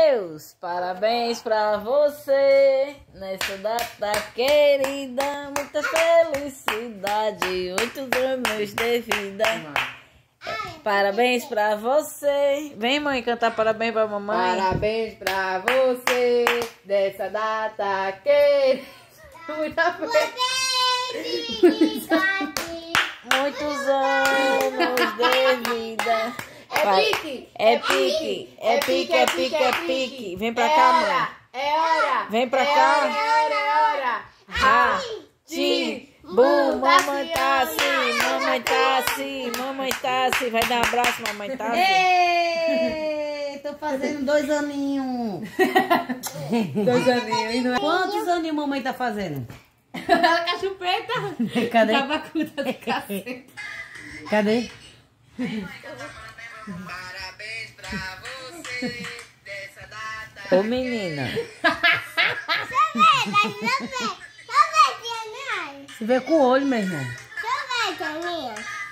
Deus, parabéns pra você nessa data querida, muita felicidade, muitos anos de vida. Parabéns pra você. Vem, mãe, cantar parabéns pra mamãe. Parabéns pra você dessa data querida, muita felicidade, muitos anos de vida. É pique! É pique. Vem pra cá, mãe. É hora! Vem pra cá. É hora! Mamãe tá assim. Vai dar um abraço, mamãe tá assim. Ei, tô fazendo 2 aninhos. 2 aninhos, não é? Quantos aninhos mamãe tá fazendo? A chupeta. Cadê? Tabacuda do cacete. Cadê? Parabéns pra você dessa data. Ô, menina. Se vê com o olho, meu irmão. Deixa eu ver, Toninha.